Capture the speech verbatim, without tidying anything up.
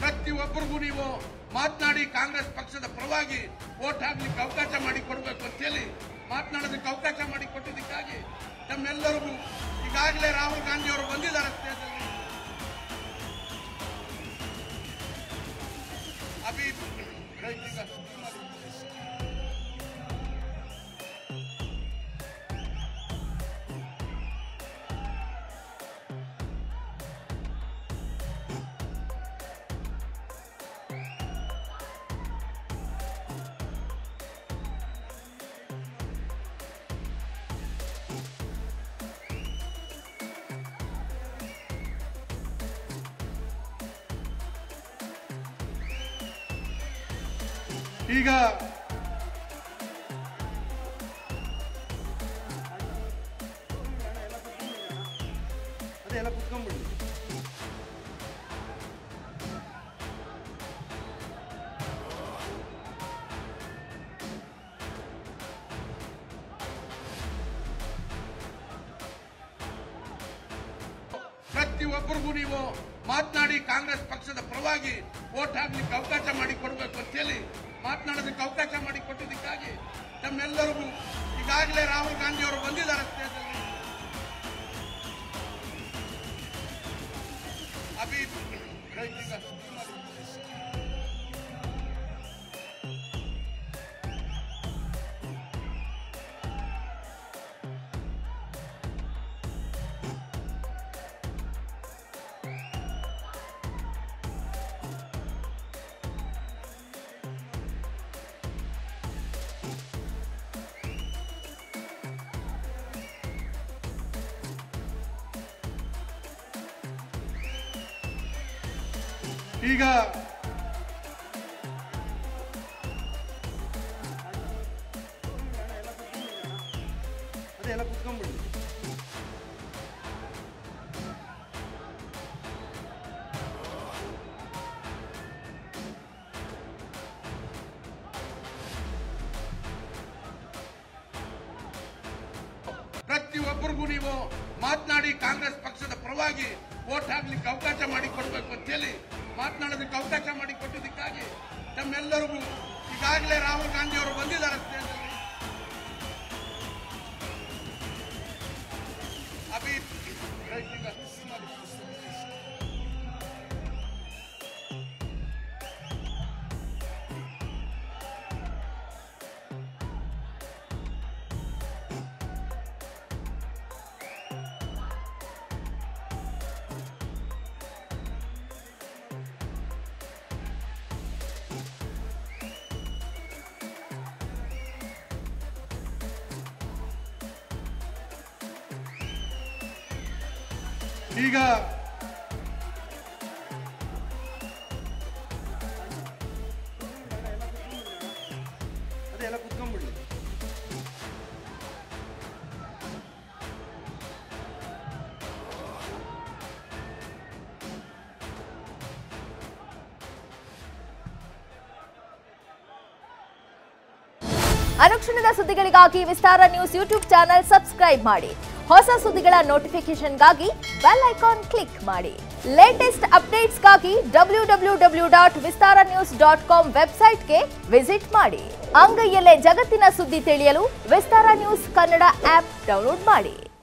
ಪ್ರತಿಯೊಬ್ಬರಿಗೂ ನೀವು ಮಾತನಾಡಿ ಕಾಂಗ್ರೆಸ್ ಪಕ್ಷದ ಪರವಾಗಿ ವೋಟ್ ಹಾಕ್ಲಿಕ್ಕೆ ಅವಕಾಶ ಮಾಡಿಕೊಡ್ಬೇಕು ಅಂತ ಹೇಳಿ ಮಾತನಾಡೋದಕ್ಕೆ ಅವಕಾಶ ಮಾಡಿಕೊಟ್ಟಿದ್ದಕ್ಕಾಗಿ ತಮ್ಮೆಲ್ಲರಿಗೂ ಈಗಾಗಲೇ ರಾಹುಲ್ ಗಾಂಧಿ ಅವರು ಬಂದಿದ್ದಾರೆ ಸ್ಟೇಜಲ್ಲಿ. ಅಭಿ ಈಗ ಅದೆಲ್ಲ ಕುತ್ಕೊಂಡ್ಬಿಡಿ. ಪ್ರತಿಯೊಬ್ಬರಿಗೂ ನೀವು ಮಾತನಾಡಿ ಕಾಂಗ್ರೆಸ್ ಪಕ್ಷದ ಪರವಾಗಿ ವೋಟ್ ಹಾಕ್ಲಿಕ್ಕೆ ಅವಕಾಶ ಮಾಡಿಕೊಡ್ಬೇಕು ಅಂತ ಹೇಳಿ ಮಾತನಾಡೋದಕ್ಕೆ ಅವಕಾಶ ಮಾಡಿಕೊಟ್ಟಿದ್ದಕ್ಕಾಗಿ ತಮ್ಮೆಲ್ಲರಿಗೂ ಈಗಾಗಲೇ ರಾಹುಲ್ ಗಾಂಧಿ ಅವರು ಬಂದಿದ್ದಾರೆ ಸ್ಟೇಜಲ್ಲಿ. ಅಭಿ ಈಗ ಅದೆಲ್ಲ ಕುತ್ಕೊಂಡ್ಬಿಡಿ. ಪ್ರತಿಯೊಬ್ಬರಿಗೂ ನೀವು ಮಾತನಾಡಿ ಕಾಂಗ್ರೆಸ್ ಪಕ್ಷದ ಪರವಾಗಿ ವೋಟ್ ಹಾಕ್ಲಿಕ್ಕೆ ಅವಕಾಶ ಮಾಡಿಕೊಡ್ಬೇಕು ಅಂತ ಹೇಳಿ ಮಾತನಾಡೋದಕ್ಕೆ ಅವಕಾಶ ಮಾಡಿಕೊಟ್ಟಿದ್ದಕ್ಕಾಗಿ ತಮ್ಮೆಲ್ಲರಿಗೂ ಈಗಾಗಲೇ ರಾಹುಲ್ ಗಾಂಧಿ ಅವರು ಬಂದಿದ್ದಾರೆ ಸ್ಟೇಜಲ್ಲಿ. ಅಭಿ ಈಗ ಅದೆಲ್ಲ ಕುತ್ಕೊಂಡ್ಬಿಡಿ. ಅನುಕ್ಷಣದ ಸುದ್ದಿಗಳಿಗಾಗಿ Vistara news YouTube channel subscribe ಮಾಡಿ. ಹೊಸ ಸುದ್ದಿಗಳ ನೋಟಿಫಿಕೇಶನ್ಗಾಗಿ ಬೆಲ್ ಐಕಾನ್ ಕ್ಲಿಕ್ ಮಾಡಿ. ಲೇಟೆಸ್ಟ್ ಅಪ್ಡೇಟ್ಸ್ಗಾಗಿ W W W dot Vistara news dot com ವೆಬ್ಸೈಟ್ಗೆ ವಿಸಿಟ್ ಮಾಡಿ. ಅಂಗೈಯಲ್ಲೇ ಜಗತ್ತಿನ ಸುದ್ದಿ ತಿಳಿಯಲು Vistara news Kannada app download ಮಾಡಿ.